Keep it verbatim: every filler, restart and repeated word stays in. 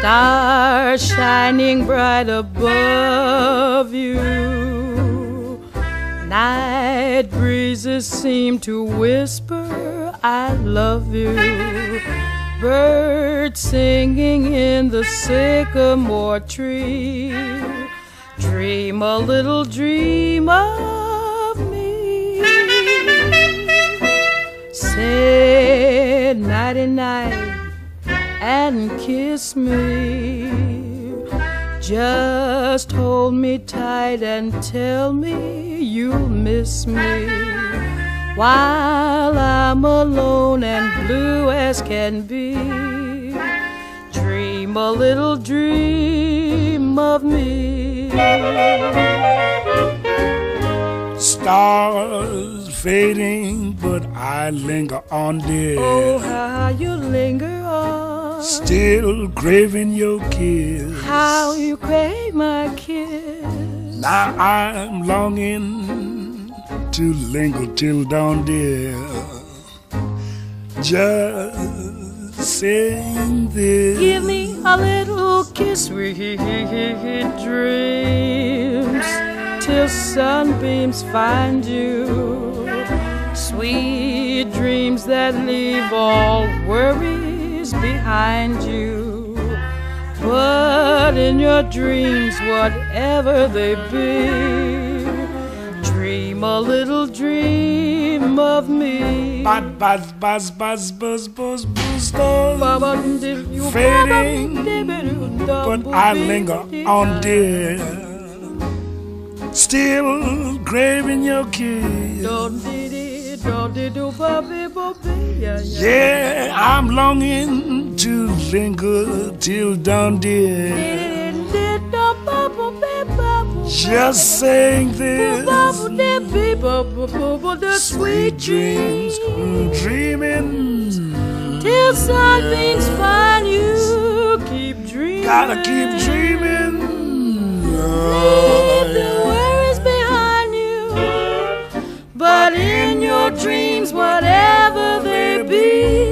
Stars shining bright above you. Night breezes seem to whisper, I love you. Birds singing in the sycamore tree. Dream a little dream of me. Say nighty-night and kiss me. Just hold me tight and tell me you'll miss me. While I'm alone and blue as can be, dream a little dream of me. Stars fading, but I linger on, dear. Oh, how you linger on. Still craving your kiss. How you crave my kiss. Now I'm longing to linger till dawn, dear. Just saying this. Give me a little kiss, sweet dreams, till sunbeams find you. Sweet dreams that leave all worries behind you. But in your dreams, whatever they be, dream a little dream of me. Buzz, buzz, buzz, buzz, buzz, buzz, buzz, buzz. Fading, but I linger on, dear. Still craving your kiss. Yeah, I'm longing to linger till dawn, dear. Just saying this. Sweet dreams, dreaming till sunbeams find you. Keep dreaming. Gotta keep dreaming. Leave the worries behind you. But in your dreams, whatever they be,